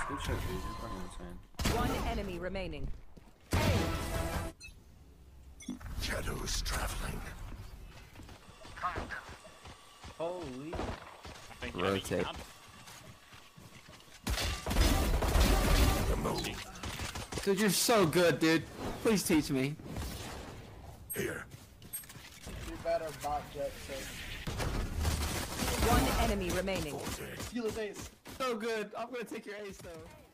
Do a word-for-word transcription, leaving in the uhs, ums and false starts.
Good shot, dude. You're fucking insane. One enemy remaining. Shadows traveling. Holy. Rotate. The move. Dude, you're so good, dude. Please teach me. Here. You better bot Jett. One enemy remaining. Steal his ace. So good. I'm gonna take your ace though.